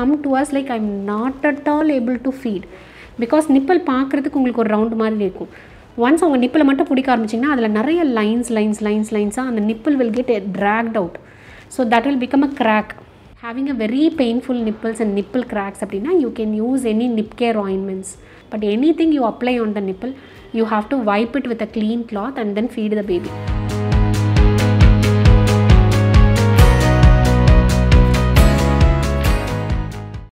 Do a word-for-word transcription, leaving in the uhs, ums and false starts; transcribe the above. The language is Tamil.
come to us like I'm not at all able to feed. Because nipple பார்க்குறதுக்கு உங்களுக்கு ஒரு ரவுண்ட் மாதிரி இருக்கும். ஒன்ஸ் அவங்க நிப்பிளை மட்டும் பிடிக்க ஆரம்பிச்சிங்கன்னா அதில் நிறைய லைன்ஸ் லைன்ஸ் லைன்ஸ் லைன்ஸாக அந்த nipple will get dragged out. So that will become a crack. Having a very painful nipples and nipple cracks அப்படின்னா you can use any nip care ointments. But anything you apply on the nipple, you have to wipe it with a clean cloth and then feed the baby.